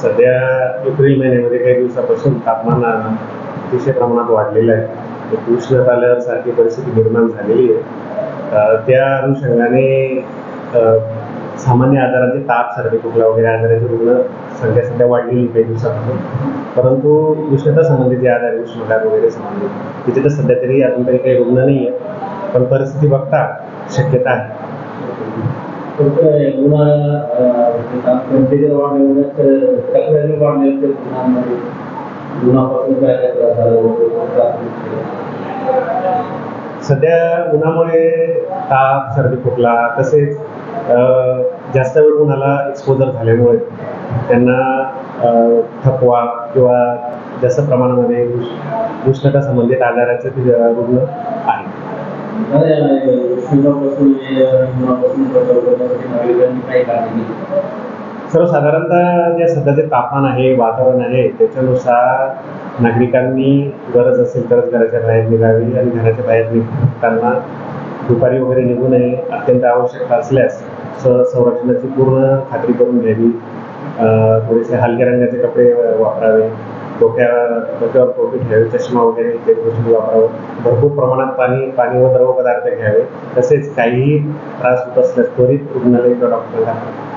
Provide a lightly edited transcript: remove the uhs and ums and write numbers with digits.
सध्या एप्रिल महिन्यामध्ये काही दिवसापासून तापमान अतिशय प्रमाणात वाढलेलं आहे. एक उष्णता लहरसारखी परिस्थिती निर्माण झालेली आहे. त्या अनुषंगाने सामान्य आजारांचे ताप, सर्दी, खोकला वगैरे आजाराची रुग्ण संख्या सध्या वाढलेली काही दिवसापासून. परंतु उष्णता संबंधित जे आजार, उष्णघात वगैरे संबंधित तिथे तर सध्या तरी अजून तरी काही रुग्ण नाही आहे, पण परिस्थिती बघता शक्यता आहे. सध्या उन्हामुळे ताप, सर्दी, खोकला तसेच जास्त वेळ उन्हाला एक्सपोजर झाल्यामुळे त्यांना थकवा किंवा जास्त प्रमाणामध्ये उष्णता संबंधित आजाराचे रुग्ण आहेत. सर्वसाधारणतः जे सध्याचे तापमान आहे, वातावरण आहे, त्याच्यानुसार नागरिकांनी गरज असेल तरच घराच्या बाहेर निघावी आणि घराच्या बाहेर निघताना दुपारी वगैरे निघू नये. अत्यंत आवश्यकता असल्यास संरक्षणाची पूर्ण खात्री करून घ्यावी. थोडेसे हलक्या रंगाचे कपडे वापरावे, डोक्यावर टोपी ठेवावी, चष्मा वगैरे इत्यादी गोष्टी वापरावं. भरपूर प्रमाणात पाणी व द्रव पदार्थ घ्यावे. तसेच काहीही त्रास होत असल्यास त्वरित रुग्णालय किंवा डॉक्टरांना